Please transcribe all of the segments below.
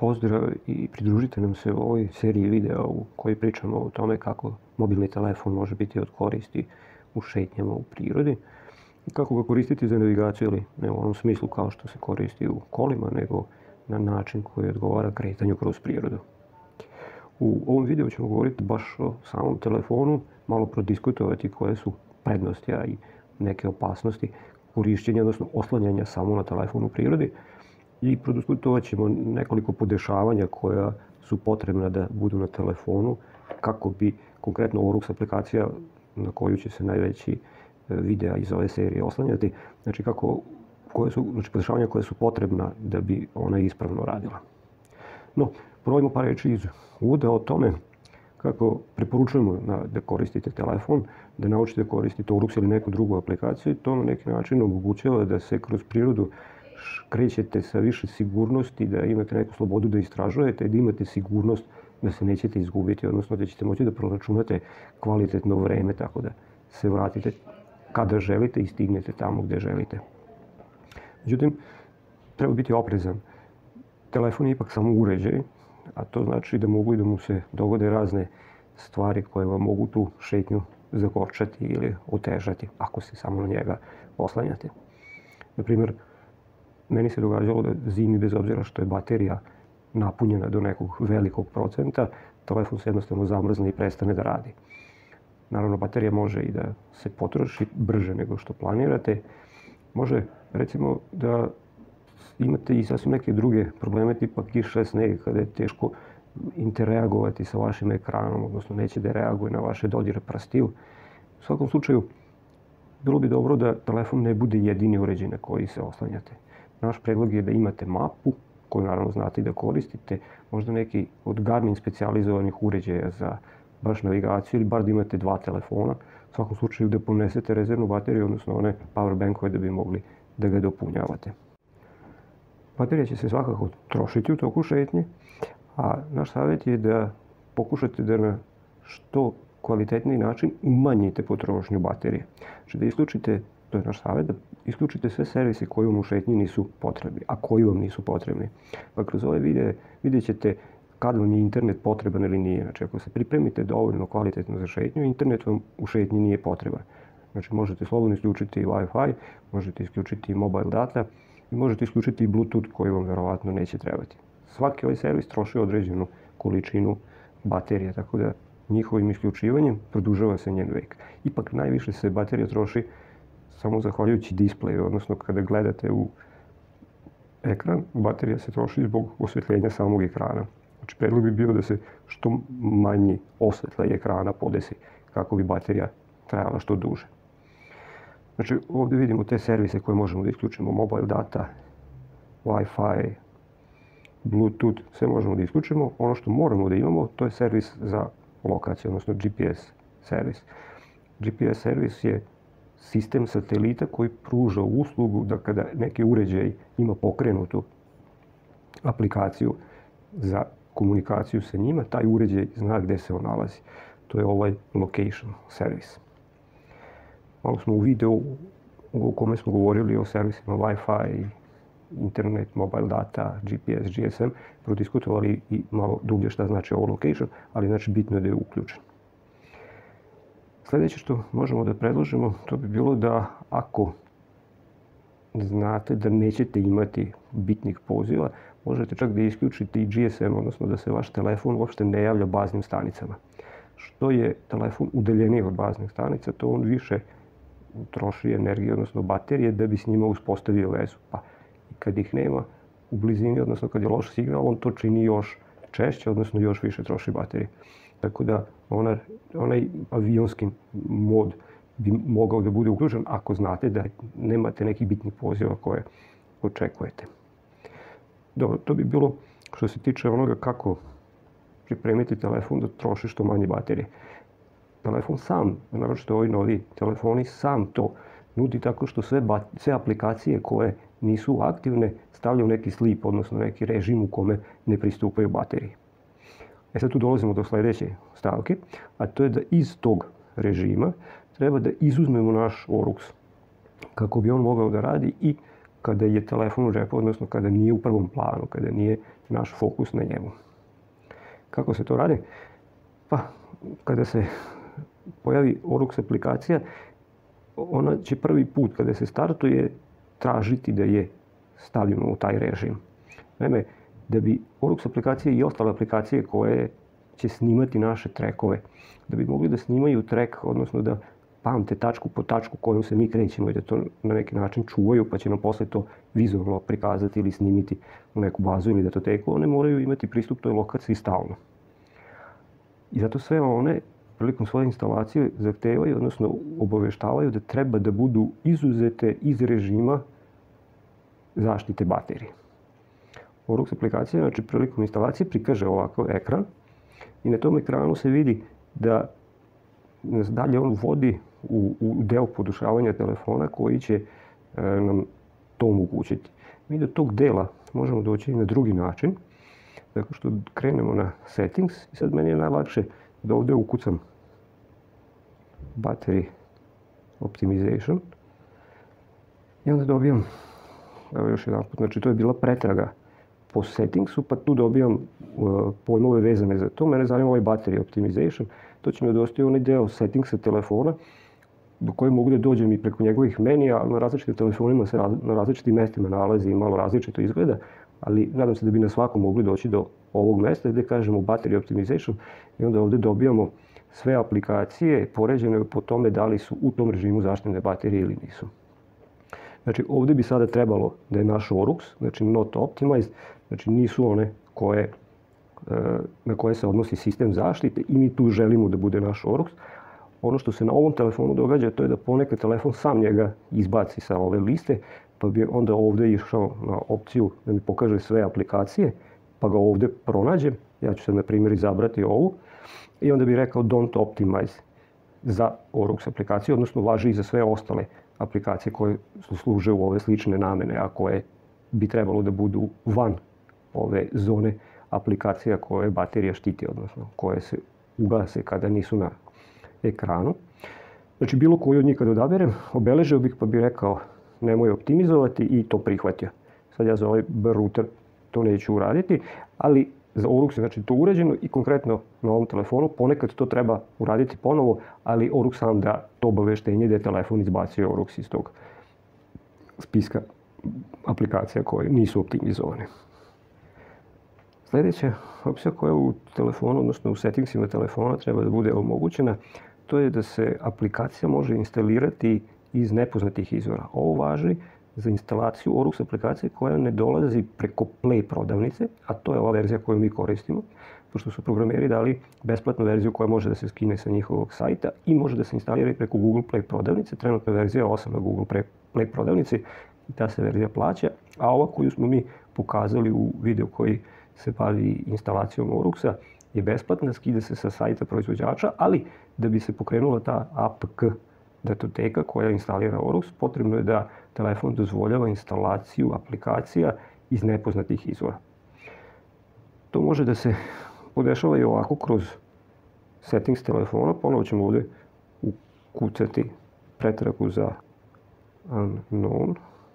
Pozdrav i pridružite nam se u ovoj seriji videa u kojoj pričamo o tome kako mobilni telefon može biti od koristi u šetnjama u prirodi i kako ga koristiti za navigaciju, ili ne u onom smislu kao što se koristi u kolima, nego na način koji odgovara kretanju kroz prirodu. U ovom videu ćemo govoriti baš o samom telefonu, malo prodiskutovati koje su prednosti, a i neke opasnosti korišćenja, odnosno oslanjanja samo na telefon u prirodi, i prodiskutovat ćemo nekoliko podešavanja koja su potrebna da budu na telefonu kako bi konkretno Oruks aplikacija, na koju će se najveći videa iz ove serije oslanjati, znači podešavanja koja su potrebna da bi ona ispravno radila. No, provajmo par reči iz uvoda o tome kako preporučujemo da koristite telefon, da naučite koristiti Oruks ili neku drugu aplikaciju. To na neki način omogućava da se kroz prirodu krećete sa više sigurnosti, da imate neku slobodu da istražujete, da imate sigurnost da se nećete izgubiti, odnosno da ćete moći da proračunate kvalitetno vreme, tako da se vratite kada želite i stignete tamo gde želite. Međutim, treba biti oprezan. Telefon je ipak samo uređaj, a to znači da mogu i da mu se dogode razne stvari koje vam mogu tu šetnju zagorčati ili otežati ako se samo na njega oslanjate. Naprimjer, meni se događalo da zimi, bez obzira što je baterija napunjena do nekog velikog procenta, telefon se jednostavno zamrzne i prestane da radi. Naravno, baterija može i da se potroši brže nego što planirate. Može, recimo, da imate i sasvim neke druge probleme, tipa kiša, sneg, kada je teško interreagovati sa vašim ekranom, odnosno neće da reaguje na vaše dodire prstiju. U svakom slučaju, bilo bi dobro da telefon ne bude jedini uređaj na koji se oslanjate. Naš predlog je da imate mapu, koju naravno znate i da koristite, možda neki od Garmin specijalizovanih uređaja za baš navigaciju, ili bar da imate dva telefona. U svakom slučaju da ponesete rezervnu bateriju, odnosno one powerbankove, da bi mogli da ga dopunjavate. Baterija će se svakako trošiti u toku šetnje, a naš savjet je da pokušate da na što kvalitetniji način umanjite potrošnju baterije. Znači da isključite, to je naš savjet, da isključite sve servise koji vam u šetnji nisu potrebni, a koji vam nisu potrebni. Pa kroz ove videe vidjet ćete kad vam je internet potreban ili nije. Znači ako se pripremite dovoljno kvalitetno za šetnju, internet vam u šetnji nije potreban. Znači možete slobodno isključiti Wi-Fi, možete isključiti mobile data i možete isključiti i Bluetooth koji vam verovatno neće trebati. Svaki ovaj servis troši određenu količinu baterije, tako da njihovim isključivanjem produžava se njen vek. Ipak najviše se baterija troši samo zahvaljujući displeju, odnosno kada gledate u ekran, baterija se troši zbog osvetljenja samog ekrana. Znači predlog bi bio da se što manji osvetlaj ekrana podesi kako bi baterija trajala što duže. Znači ovdje vidimo te servise koje možemo da isključimo, mobile data, Wi-Fi, Bluetooth, sve možemo da isključimo. Ono što moramo da imamo, to je servis za lokaciju, odnosno GPS servis. GPS servis je sistem satelita koji pruža uslugu da kada neki uređaj ima pokrenutu aplikaciju za komunikaciju sa njima, taj uređaj zna gde se on nalazi. To je ovaj location servis. Malo smo u videu u kome smo govorili o servisima Wi-Fi, internet, mobile data, GPS, GSM, prodiskutovali i malo dublje šta znači ovo location, ali znači bitno je da je uključen. Sljedeće što možemo da predložimo, to bi bilo da ako znate da nećete imati bitnih poziva, možete čak da isključite i GSM, odnosno da se vaš telefon uopšte ne javlja baznim stanicama. Što je telefon udaljeniji od baznih stanica, to on više troši energije, odnosno baterije, da bi s njima uspostavio vezu. Pa i kad ih nema u blizini, odnosno kad je loš signal, on to čini još češće, odnosno još više troši baterije. Tako da onaj avionski mod bi mogao da bude uključen ako znate da nemate nekih bitnih poziva koje očekujete. Dobro, to bi bilo što se tiče onoga kako pripremiti telefon da troši što manje baterije. Telefon sam, naročito ovi novi telefoni, sam to nudi tako što sve aplikacije koje nisu aktivne stavljaju neki sleep, odnosno neki režim u kome ne pristupaju bateriji. Sad tu dolazimo do sljedeće stavke, a to je da iz tog režima treba da izuzmemo naš Oruks kako bi on mogao da radi i kada je telefon u džepu, odnosno kada nije u prvom planu, kada nije naš fokus na njemu. Kako se to radi? Pa, kada se pojavi Orux aplikacija, ona će prvi put kada se startuje tražiti da je stavimo u taj režim. Naime, da bi Orux aplikacije i ostale aplikacije koje će snimati naše trackove, da bi mogli da snimaju track, odnosno da pamte tačku po tačku kojom se mi krećemo i da to na neki način čuvaju, pa će nam posle to vizualno prikazati ili snimiti u neku bazu ili datoteku, one moraju imati pristup toj lokaciji stalno. I zato sve one prilikom svoje instalacije zahtevaju, odnosno obaveštavaju da treba da budu izuzete iz režima zaštite baterije. Orux aplikacija, znači prilikom instalacije prikaže ovakav ekran i na tom ekranu se vidi da nas dalje on vodi u deo podušavanja telefona koji će nam to omogućiti. Mi do tog dela možemo doći i na drugi način, tako što krenemo na settings i sad meni je najlakše da ovdje ukucam battery optimization i onda dobijam, evo još jedan put, znači to je bila pretraga po settingsu, pa tu dobijam pojmove vezane za to. Mene zanima ovaj battery optimization, to će mi odostati onaj deo settingsa telefona do koje mogu da dođem i preko njegovih menija, na različitim telefonima se na različitim mestima nalazi i malo različito izgleda, ali nadam se da bi na svakom mogli doći do ovog mesta gdje kažemo battery optimization i onda ovdje dobijamo sve aplikacije poređene po tome da li su u tom režimu zaštitne baterije ili nisu. Znači ovdje bi sada trebalo da je naš Orux, znači not optimized, znači nisu one na koje se odnosi sistem zaštite i mi tu želimo da bude naš Orux. Ono što se na ovom telefonu događa to je da ponekad telefon sam njega izbaci sa ove liste, pa bi onda ovdje išao na opciju da mi pokaže sve aplikacije, pa ga ovdje pronađem. Ja ću sad na primjer izabrati ovu i onda bi rekao don't optimize za Orux aplikaciju, odnosno važi i za sve ostale aplikacije koje služe u ove slične namene, a koje bi trebalo da budu van ove zone aplikacija koje baterija štiti, odnosno koje se ugase kada nisu na ekranu. Znači bilo koju od njih kad odaberem, obeležio bih pa bih rekao nemoj optimizovati i to prihvatio. Sad ja za ovaj router to neću uraditi, ali za Orux je znači to urađeno i konkretno na ovom telefonu ponekad to treba uraditi ponovo, ali Orux sam da to obaveštenje da je telefon izbacio Orux iz tog spiska aplikacija koje nisu optimizovane. Sljedeća opcija koja u telefonu, odnosno u settingsima telefona treba da bude omogućena, to je da se aplikacija može instalirati iz nepoznatih izvora. Ovo važi za instalaciju Orux aplikacije koja ne dolazi preko Play prodavnice, a to je ova verzija koju mi koristimo, pošto su programeri dali besplatnu verziju koja može da se skine sa njihovog sajta i može da se instalira i preko Google Play prodavnice. Trenutna verzija 8 na Google Play prodavnici i ta se verzija plaća, a ova koju smo mi pokazali u videu koji se bavi instalacijom Oruxa je besplatna, skida se sa sajta proizvođača, ali da bi se pokrenula ta APK datoteka koja instalira Orux, potrebno je da telefon dozvoljava instalaciju aplikacija iz nepoznatih izvora. To može da se podešava i ovako kroz settings telefona. Ponovo ćemo ovdje ukucati pretragu za unknown.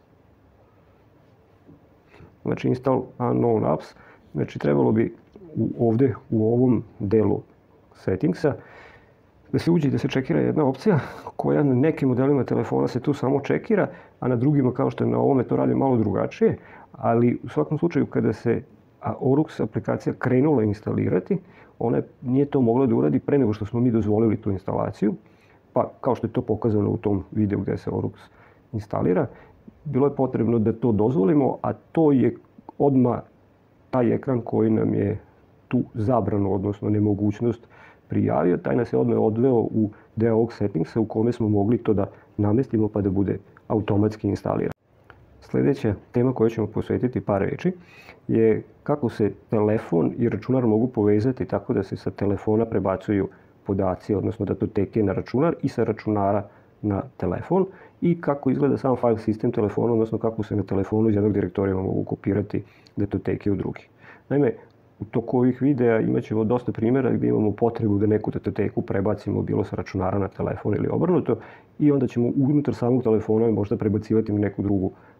Znači install unknown apps. Znači trebalo bi ovdje u ovom delu settingsa da se uđe i da se čekira jedna opcija koja na nekim modelima telefona se tu samo čekira, a na drugima kao što je na ovome to radi malo drugačije, ali u svakom slučaju kada se Orux aplikacija krenula instalirati, ona nije to mogla da uradi pre nego što smo mi dozvolili tu instalaciju, pa kao što je to pokazano u tom videu gdje se Orux instalira, bilo je potrebno da to dozvolimo, a to je odmah taj ekran koji nam je tu zabranu, odnosno nemogućnost prijavio, taj nas je odmah odveo u deo ovog settingsa u kome smo mogli to da namestimo pa da bude automatski instaliran. Sljedeća tema koju ćemo posvetiti par reči je kako se telefon i računar mogu povezati tako da se sa telefona prebacuju podaci, odnosno datoteke na računar i sa računara na telefon i kako izgleda sam file sistem telefona, odnosno kako se na telefonu iz jednog direktorija mogu kopirati datoteke u drugi. Naime, u toku ovih videa imat ćemo dosta primjera gdje imamo potrebu da neku datoteku prebacimo bilo sa računara na telefon ili obrnuto i onda ćemo unutar samog telefona možda prebacivati na neku drugu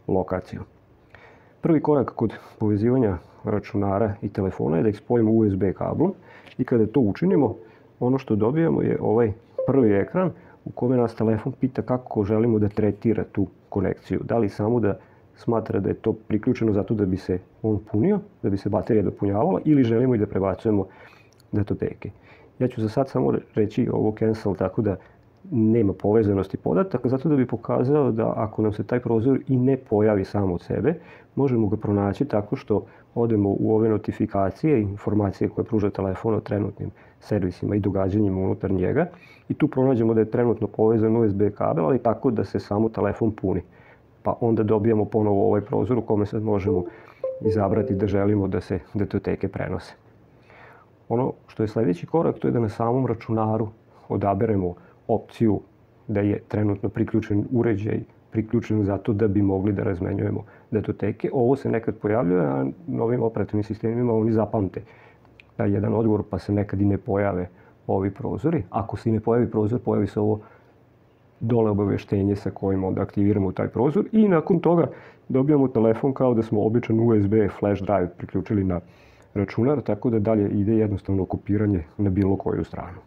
lokaciju. Prvi korak kod povezivanja računara i telefona je da ih spojimo USB kablom i kada to učinimo, ono što dobijamo je ovaj prvi ekran u kome nas telefon pita kako želimo da tretira tu konekciju. Da li samo da smatra da je to priključeno zato da bi se on punio, da bi se baterija dopunjavala, ili želimo i da prebacujemo datoteke. Ja ću za sad samo reći ovo cancel tako da nema povezanosti podataka, zato da bi pokazao da ako nam se taj prozor i ne pojavi sam od sebe, možemo ga pronaći tako što odemo u ove notifikacije i informacije koje pruža telefon o trenutnim servisima i događanjima unutar njega i tu pronađemo da je trenutno povezan USB kabel, ali tako da se samo telefon puni. Pa onda dobijamo ponovo ovaj prozor u kome sad možemo izabrati da želimo da se datoteke prenose. Ono što je sljedeći korak, to je da na samom računaru odaberemo opciju da je trenutno priključen uređaj, priključen zato da bi mogli da razmenjujemo datoteke. Ovo se nekad pojavljuje, a novim operativnim sistemima oni zapamte taj jedan odgovor, pa se nekad i ne pojave ovi prozori. Ako se i ne pojavi prozor, pojavi se ovo dole obavještenje sa kojim onda aktiviramo taj prozor i nakon toga dobijamo telefon kao da smo običan USB flash drive priključili na računar, tako da dalje ide jednostavno kopiranje na bilo koju stranu.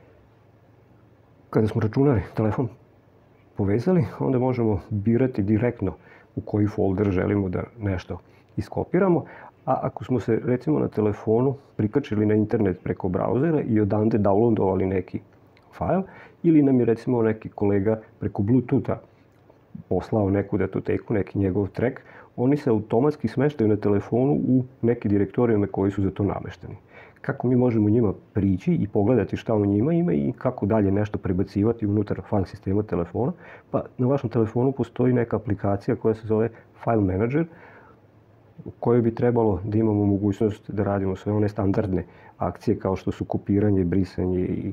Kada smo računar i telefon povezali, onda možemo birati direktno u koji folder želimo da nešto iskopiramo, a ako smo se recimo na telefonu prikačili na internet preko brauzera i odande downloadovali neki fajl, ili nam je recimo neki kolega preko Bluetootha poslao neku datoteku, neki njegov track, oni se automatski smeštaju na telefonu u neke direktorijume koji su za to namešteni. Kako mi možemo njima prići i pogledati šta u njima ima i kako dalje nešto prebacivati unutar file sistema telefona? Pa na vašem telefonu postoji neka aplikacija koja se zove File Manager, u kojoj bi trebalo da imamo mogućnost da radimo sve one standardne akcije kao što su kopiranje, brisanje i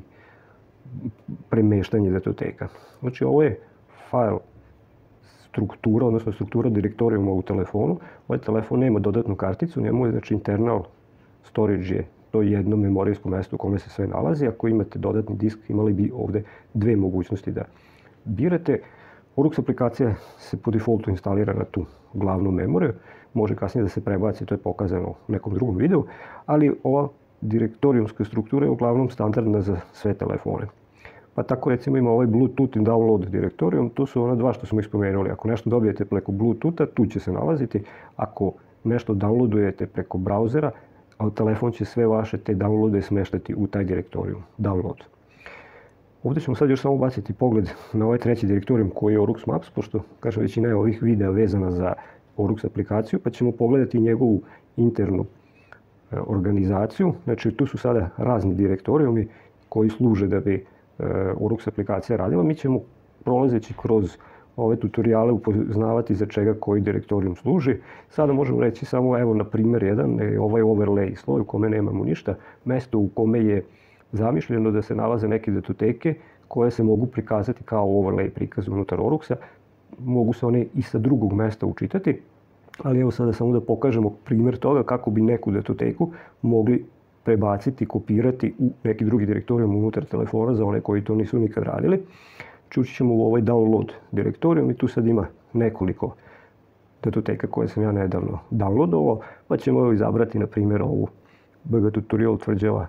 premeštanje datoteka. Znači ovo je file struktura, odnosno struktura direktorijuma u telefonu. Ovaj telefon nema dodatnu karticu, njemu je znači internal storage je to jedno memorijsko mesto u kome se sve nalazi. Ako imate dodatni disk, imali bi ovde dve mogućnosti da birate. Orux aplikacija se po defaultu instalira na tu glavnu memoriju, može kasnije da se prebaci, to je pokazano u nekom drugom videu, ali ova direktorijumska struktura je uglavnom standardna za sve telefone. Pa tako recimo ima ovaj Bluetooth i download direktorijum, to su ona dva što smo ih spomenuli. Ako nešto dobijete preko Bluetootha, tu će se nalaziti. Ako nešto downloadujete preko brauzera, a telefon će sve vaše te downloade smeštati u taj direktorijum, download. Ovdje ćemo sad još samo baciti pogled na ovaj treći direktorijum koji je Orux Maps, pošto kažem većina je ovih videa vezana za Orux aplikaciju, pa ćemo pogledati njegovu internu organizaciju. Znači tu su sada razni direktorijumi koji služe da bi Orux aplikacija radila. Mi ćemo prolazeći kroz ove tutoriale upoznavati za čega koji direktorijum služi. Sada možemo reći samo evo na primjer jedan, ovaj overlay sloj u kome nemamo ništa, mesto u kome je zamišljeno da se nalaze neke datoteke koje se mogu prikazati kao overlay prikaz unutar Oruxa. Mogu se one i sa drugog mesta učitati, ali evo sada samo da pokažemo primjer toga kako bi neku datoteku mogli prebaciti, kopirati u neki drugi direktorijum unutar telefona za one koji to nisu nikad radili. Ući ćemo u ovaj download direktorijum i tu sad ima nekoliko datoteka koje sam ja nedavno downloadovao, pa ćemo izabrati na primjer ovu BG tutorial tvrđava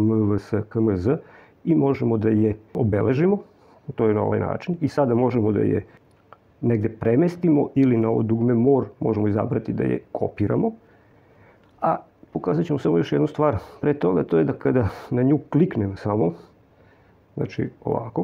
MVS-KMZ i možemo da je obeležimo, to je na ovaj način, i sada možemo da je negde premestimo ili na ovo dugme more možemo izabrati da je kopiramo. A pokazat ćemo samo još jednu stvar pre toga, to je da kada na nju kliknem samo, znači ovako,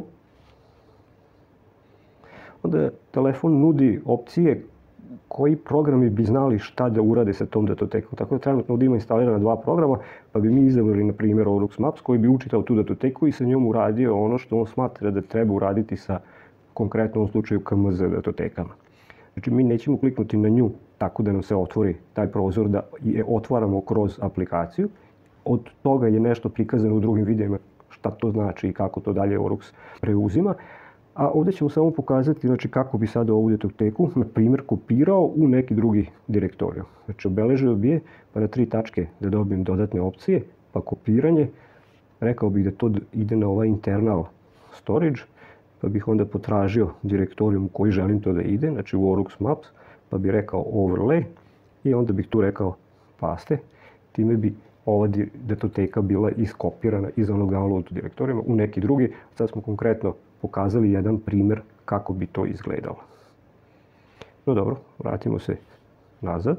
onda telefon nudi opcije koji programi bi znali šta da urade sa tom datotekom. Tako da trenutno ovdje ima instalirana dva programa, pa bi mi izabrali na primjer Orux Maps koji bi učitao tu datoteku i sa njom uradio ono što on smatra da treba uraditi sa konkretno u slučaju KMZ datotekama. Znači mi nećemo kliknuti na nju tako da nam se otvori taj prozor da je otvaramo kroz aplikaciju. Od toga je nešto prikazano u drugim videima šta to znači i kako to dalje Orux preuzima. A ovdje ćemo samo pokazati znači, kako bi sada ovu datoteku, na primjer, kopirao u neki drugi direktorijum. Znači obeležio bi je, pa na 3 tačke da dobijem dodatne opcije, pa kopiranje. Rekao bih da to ide na ovaj internal storage, pa bih onda potražio direktorijum u koji želim to da ide, znači u Orux Maps, pa bi rekao overlay i onda bih tu rekao paste. Time bi ova datoteka bila iskopirana iz onog download direktorima u neki drugi. Sad smo konkretno pokazali jedan primer kako bi to izgledalo. No dobro, vratimo se nazad.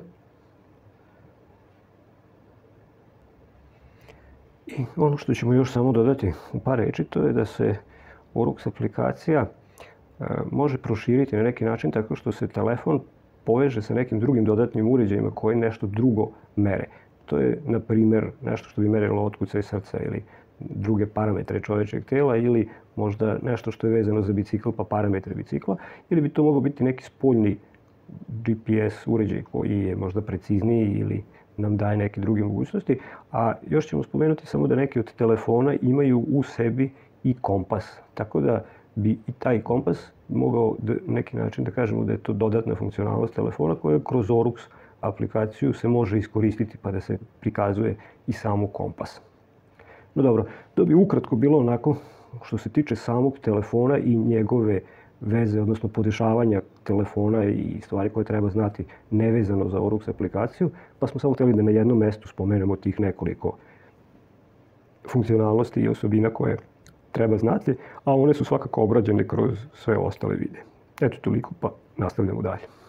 I ono što ćemo još samo dodati u par reči, to je da se Orux aplikacija može proširiti na neki način tako što se telefon poveže sa nekim drugim dodatnim uređajima koji nešto drugo mere. To je, na primjer, nešto što bi merilo otkucaj srca ili druge parametre čovječeg tela ili možda nešto što je vezano za bicikl pa parametre bicikla, ili bi to mogao biti neki spoljni GPS uređaj koji je možda precizniji ili nam daje neke druge mogućnosti. A još ćemo spomenuti samo da neki od telefona imaju u sebi i kompas. Tako da bi i taj kompas mogao na neki način da kažemo da je to dodatna funkcionalnost telefona koja kroz Orux aplikaciju se može iskoristiti pa da se prikazuje i samo kompas. No dobro, to bi ukratko bilo onako što se tiče samog telefona i njegove veze, odnosno podešavanja telefona i stvari koje treba znati nevezano za Orux aplikaciju, pa smo samo htjeli da na jednom mjestu spomenemo tih nekoliko funkcionalnosti i osobina koje treba znati, a one su svakako obrađene kroz sve ostale videe. Eto toliko, pa nastavljamo dalje.